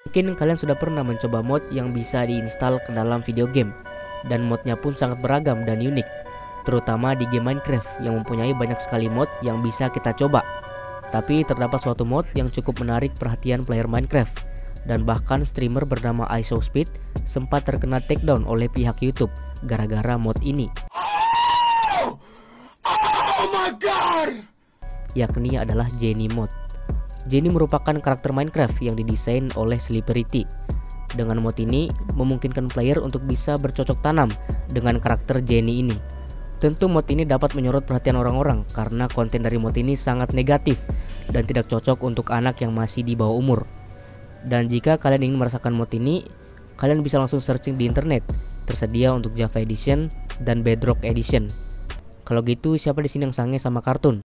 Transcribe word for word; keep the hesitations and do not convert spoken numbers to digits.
Mungkin kalian sudah pernah mencoba mod yang bisa diinstal ke dalam video game, dan modnya pun sangat beragam dan unik, terutama di game Minecraft yang mempunyai banyak sekali mod yang bisa kita coba. Tapi terdapat suatu mod yang cukup menarik perhatian player Minecraft, dan bahkan streamer bernama IShowSpeed sempat terkena takedown oleh pihak YouTube gara-gara mod ini. Oh, oh my God! Yakni adalah Jenny mod. Jenny merupakan karakter Minecraft yang didesain oleh Slipperyt. Dengan mod ini memungkinkan player untuk bisa bercocok tanam dengan karakter Jenny ini. Tentu mod ini dapat menyorot perhatian orang-orang karena konten dari mod ini sangat negatif dan tidak cocok untuk anak yang masih di bawah umur. Dan jika kalian ingin merasakan mod ini, kalian bisa langsung searching di internet. Tersedia untuk Java Edition dan Bedrock Edition. Kalau gitu, siapa di sini yang sange sama kartun?